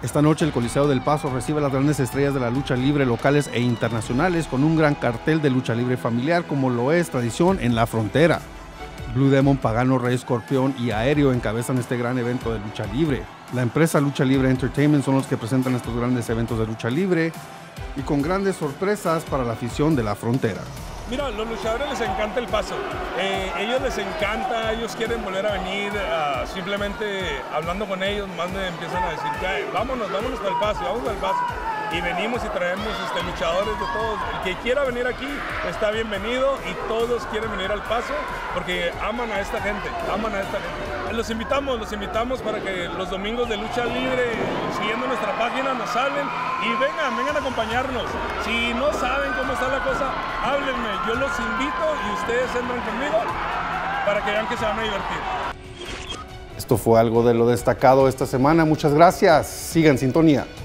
Esta noche el Coliseo del Paso recibe a las grandes estrellas de la lucha libre locales e internacionales con un gran cartel de lucha libre familiar como lo es tradición en la frontera. Blue Demon, Pagano, Rey Escorpión y Aéreo encabezan este gran evento de lucha libre. La empresa Lucha Libre Entertainment son los que presentan estos grandes eventos de lucha libre y con grandes sorpresas para la afición de la frontera. Mira, a los luchadores les encanta el Paso, ellos les encanta, ellos quieren volver a venir, simplemente hablando con ellos más me empiezan a decir que vámonos para el Paso, vamos al Paso. Y venimos y traemos luchadores de todos. El que quiera venir aquí está bienvenido y todos quieren venir al Paso porque aman a esta gente, Los invitamos para que los domingos de lucha libre, siguiendo nuestra página, nos hablen y vengan a acompañarnos. Si no saben cómo está la cosa, háblenme, yo los invito y ustedes entran conmigo para que vean que se van a divertir. Esto fue algo de lo destacado esta semana. Muchas gracias. Sigan en sintonía.